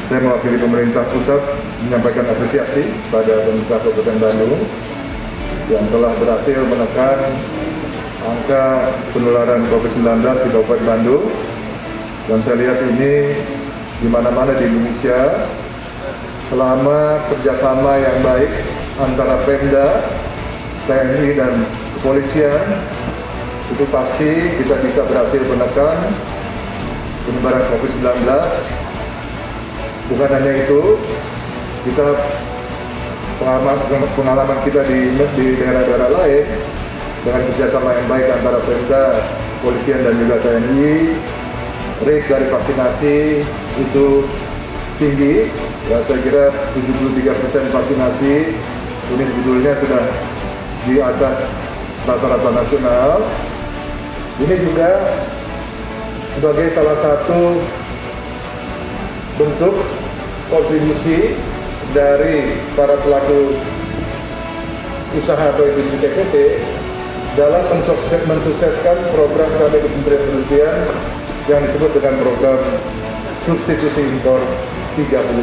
Saya mewakili pemerintah pusat menyampaikan apresiasi pada pemerintah Kabupaten Bandung yang telah berhasil menekan angka penularan COVID-19 di Kabupaten Bandung. Dan saya lihat ini di mana-mana di Indonesia, selama kerjasama yang baik antara Pemda, TNI dan kepolisian, itu pasti kita bisa berhasil menekan penyebaran COVID-19. Bukan hanya itu, kita pengalaman kita di daerah-daerah lain dengan kerjasama yang baik antara Pemda, kepolisian dan juga TNI, rate dari vaksinasi itu tinggi. Ya, saya kira 73% vaksinasi ini sebetulnya sudah di atas rata-rata nasional. Ini juga sebagai salah satu bentuk kontribusi dari para pelaku usaha atau industri TPT dalam mensukseskan program kami di Kementerian Perindustrian yang disebut dengan program substitusi impor 35%.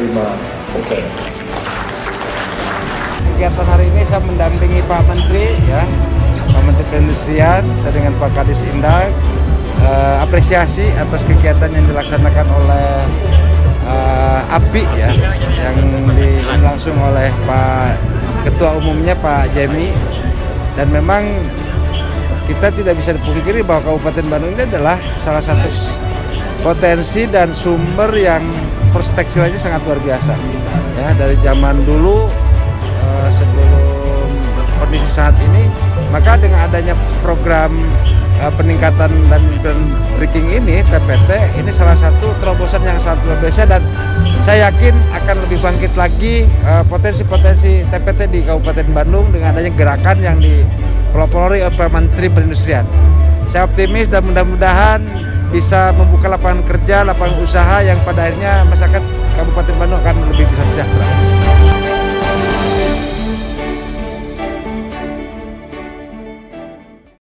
Kegiatan hari ini saya mendampingi Pak Menteri, ya, Pak Menteri Perindustrian, saya dengan Pak Kadis Indag, apresiasi atas kegiatan yang dilaksanakan oleh API, ya, yang langsung oleh Pak Ketua Umumnya Pak Jemi. Dan memang kita tidak bisa dipungkiri bahwa Kabupaten Bandung ini adalah salah satu potensi dan sumber yang perspektifnya sangat luar biasa. Ya, dari zaman dulu sebelum kondisi saat ini, maka dengan adanya program peningkatan dan breaking ini, TPT, ini salah satu terobosan yang sangat luar biasa, dan saya yakin akan lebih bangkit lagi potensi-potensi TPT di Kabupaten Bandung dengan adanya gerakan yang dipelopori oleh Pak Menteri Perindustrian. Saya optimis dan mudah-mudahan bisa membuka lapangan kerja, lapangan usaha yang pada akhirnya masyarakat Kabupaten Bandung akan lebih bisa sejahtera.